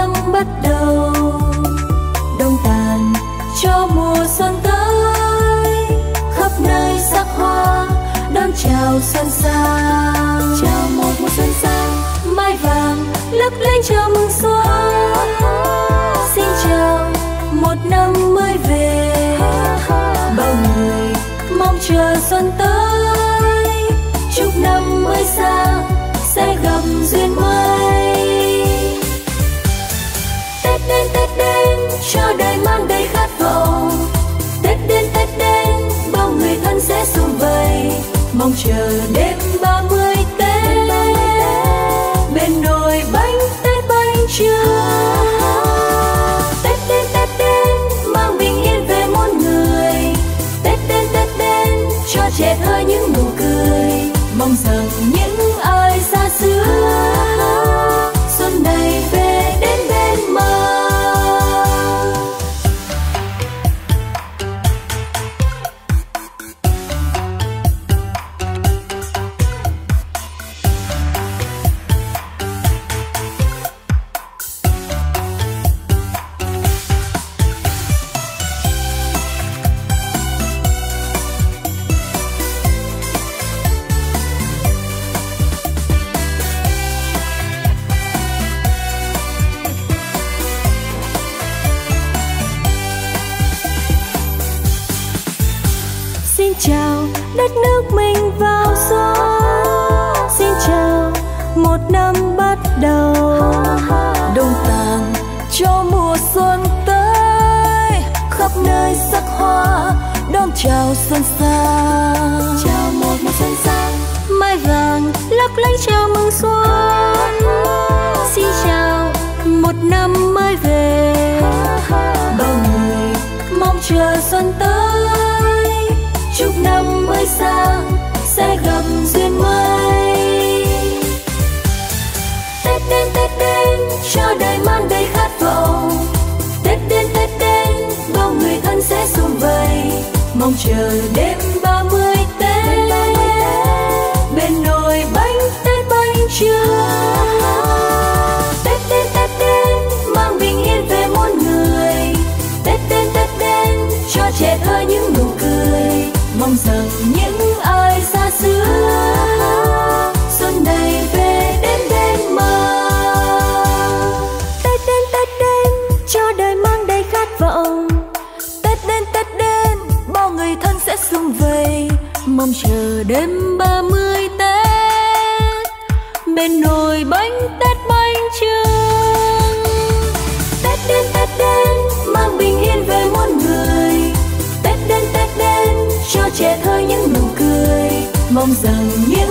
năm bắt đầu, đông tàn cho mùa xuân tới, khắp nơi sắc hoa đón chào xuân sang. Chào mùa xuân sang, mai vàng lấp lánh chào mừng xuân. Xin chào một năm mới về, bao người mong chờ xuân tới, chúc năm mới sang sẽ gặp duyên mới. Tết đến cho đời mang đầy khát vọng, Tết đến bao người thân sẽ sum vầy, mong chờ đêm 30 Tết, bên nồi bánh tét bánh chưng. Tết đến mang bình yên về muôn người, Tết đến cho trẻ thơ những nụ cười, mong rằng những ai xa xứ xuân này về đến bên mơ. Chào đất nước mình vào xuân, xin chào một năm bắt đầu, đông tàn cho mùa xuân tới, khắp nơi sắc hoa đón chào xuân sang. Chào mùa xuân sang, mai vàng lấp lánh chào mừng xuân. Xin chào một năm mới về, bao người mong chờ xuân tới, chúc năm mới sang sẽ gặp duyên mới. Tết đến cho đời mang đầy khát vọng, Tết đến bao người thân sẽ sum vầy, mong chờ đêm 30 Tết, bên nồi bánh tét bánh chưng. Tết đến mang bình yên về muôn người, Tết đến cho trẻ thơ những nụ cười, mong rằng những ai xa xứ xuân này về đến bên mơ. Tết đến cho đời mang đầy khát vọng, Tết đến bao người thân sẽ sum vầy, mong chờ đêm 30 Tết, bên nồi bánh tét bánh chưng. Tết đến mang bình yên về muôn người, Tết đến cho trẻ thơ những nụ cười, mong rằng